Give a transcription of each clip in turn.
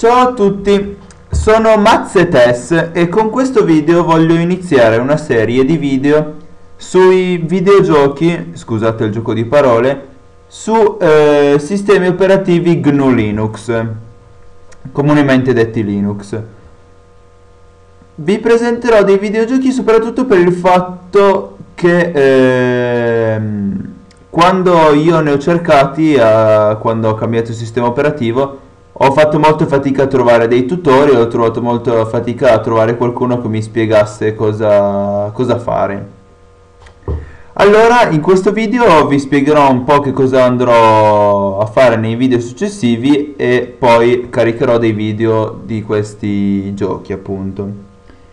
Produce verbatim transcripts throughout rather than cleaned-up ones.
Ciao a tutti, sono Mazzetess e con questo video voglio iniziare una serie di video sui videogiochi, scusate il gioco di parole, su eh, sistemi operativi G N U Linux, comunemente detti Linux. Vi presenterò dei videogiochi soprattutto per il fatto che ehm, quando io ne ho cercati, eh, quando ho cambiato il sistema operativo, ho fatto molta fatica a trovare dei tutorial, ho trovato molta fatica a trovare qualcuno che mi spiegasse cosa, cosa fare. Allora, in questo video vi spiegherò un po' che cosa andrò a fare nei video successivi e poi caricherò dei video di questi giochi, appunto.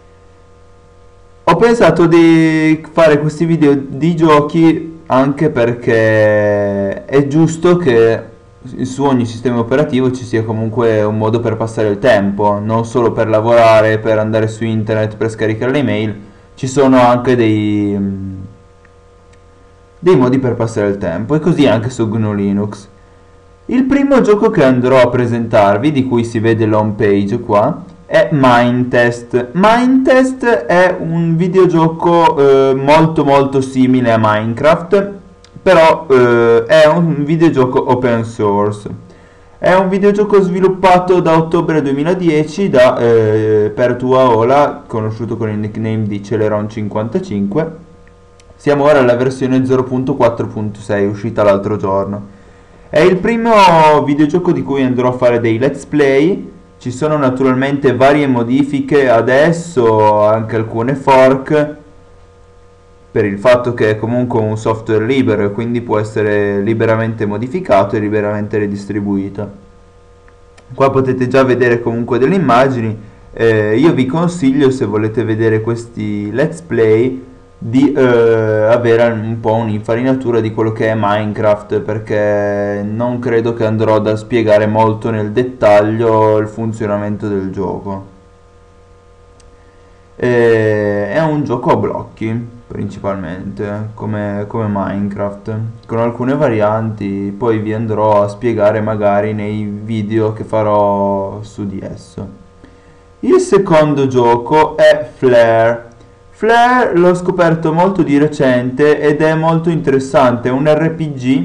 Ho pensato di fare questi video di giochi anche perché è giusto che su ogni sistema operativo ci sia comunque un modo per passare il tempo, non solo per lavorare, per andare su internet, per scaricare le email, ci sono anche dei, dei modi per passare il tempo, e così anche su G N U Linux. Il primo gioco che andrò a presentarvi, di cui si vede l'home page qua, è Minetest. Minetest è un videogioco eh, molto molto simile a Minecraft, però eh, è un videogioco open source. È un videogioco sviluppato da ottobre duemiladieci da eh, Pertuaola, conosciuto con il nickname di Celeron cinquantacinque. Siamo ora alla versione zero punto quattro punto sei, uscita l'altro giorno. È il primo videogioco di cui andrò a fare dei let's play. Ci sono naturalmente varie modifiche adesso, anche alcune fork, per il fatto che è comunque un software libero e quindi può essere liberamente modificato e liberamente redistribuito. Qua potete già vedere comunque delle immagini. Eh, io vi consiglio, se volete vedere questi let's play, di eh, avere un po' un'infarinatura di quello che è Minecraft, perché non credo che andrò ad spiegare molto nel dettaglio il funzionamento del gioco. Eh, è un gioco a blocchi principalmente, come, come Minecraft, con alcune varianti, poi vi andrò a spiegare magari nei video che farò su di esso. Il secondo gioco è Flare. Flare l'ho scoperto molto di recente ed è molto interessante, è un R P G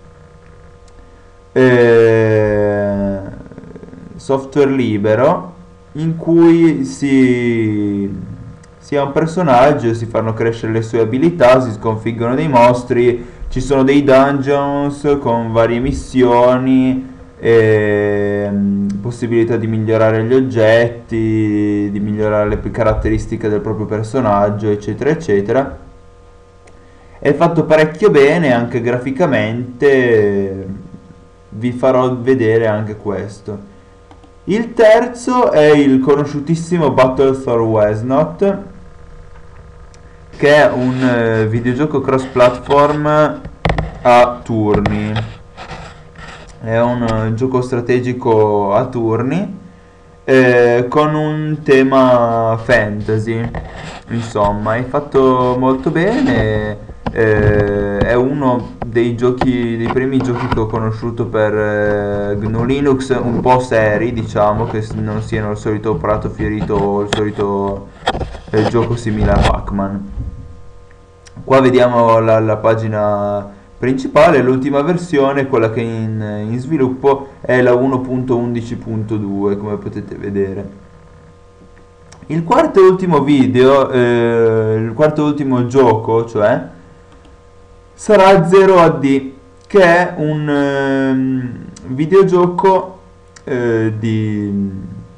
eh, software libero in cui si, si ha un personaggio, si fanno crescere le sue abilità, si sconfiggono dei mostri, ci sono dei dungeons con varie missioni, e possibilità di migliorare gli oggetti, di migliorare le caratteristiche del proprio personaggio, eccetera eccetera. È fatto parecchio bene anche graficamente, vi farò vedere anche questo. Il terzo è il conosciutissimo Battlethor Wesnot, che è un eh, videogioco cross platform a turni. È un uh, gioco strategico a turni eh, con un tema fantasy, insomma, è fatto molto bene, eh, è uno dei giochi, dei primi giochi che ho conosciuto per eh, G N U Linux, un po' seri, diciamo, che non siano il solito prato fiorito o il solito eh, gioco simile a Pac-Man. Qua vediamo la, la pagina principale, l'ultima versione, quella che in, in sviluppo, è la uno punto undici punto due, come potete vedere. Il quarto e ultimo video, eh, il quarto e ultimo gioco, cioè, sarà Zero A D, che è un eh, videogioco eh, di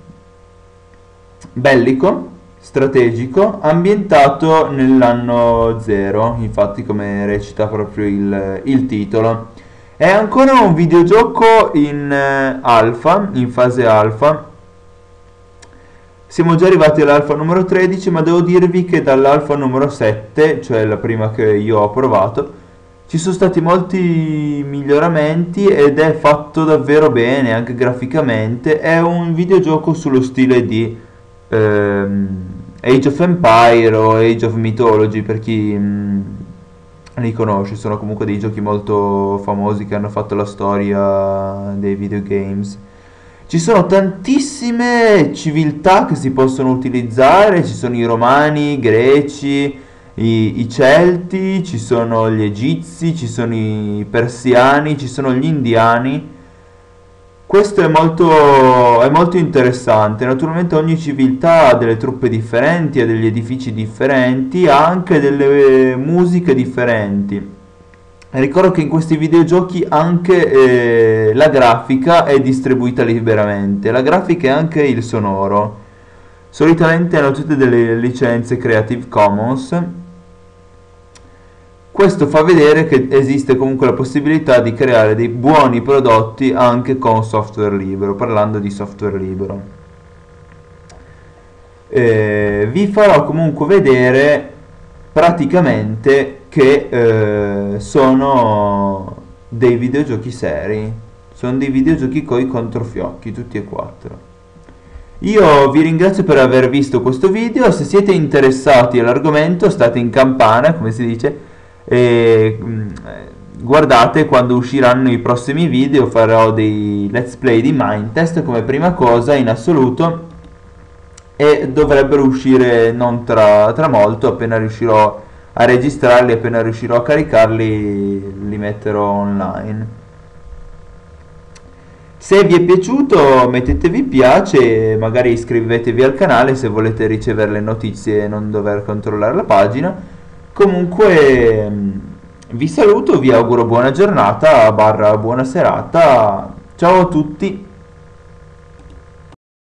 bellico, strategico, ambientato nell'anno zero, infatti, come recita proprio il, il titolo. È ancora un videogioco in eh, alfa, in fase alfa. Siamo già arrivati all'alfa numero tredici, ma devo dirvi che dall'alfa numero sette, cioè la prima che io ho provato, ci sono stati molti miglioramenti ed è fatto davvero bene, anche graficamente. È un videogioco sullo stile di ehm, Age of Empire o Age of Mythology, per chi mh, li conosce. Sono comunque dei giochi molto famosi che hanno fatto la storia dei videogames. Ci sono tantissime civiltà che si possono utilizzare, ci sono i romani, i greci, i, i celti, ci sono gli egizi, ci sono i persiani, ci sono gli indiani. Questo è molto, è molto interessante. Naturalmente ogni civiltà ha delle truppe differenti, ha degli edifici differenti, ha anche delle musiche differenti. Ricordo che in questi videogiochi anche eh, la grafica è distribuita liberamente, la grafica e anche il sonoro. Solitamente hanno tutte delle licenze Creative Commons. Questo fa vedere che esiste comunque la possibilità di creare dei buoni prodotti anche con software libero, parlando di software libero. Eh, vi farò comunque vedere praticamente che eh, sono dei videogiochi seri, sono dei videogiochi coi controfiocchi, tutti e quattro. Io vi ringrazio per aver visto questo video, se siete interessati all'argomento state in campana, come si dice, e mm, guardate quando usciranno i prossimi video. Farò dei let's play di Minetest come prima cosa in assoluto e dovrebbero uscire non tra, tra molto. Appena riuscirò a registrarli, appena riuscirò a caricarli, li metterò online. Se vi è piaciuto mettetevi piace e magari iscrivetevi al canale se volete ricevere le notizie e non dover controllare la pagina. Comunque vi saluto, vi auguro buona giornata barra buona serata. Ciao a tutti.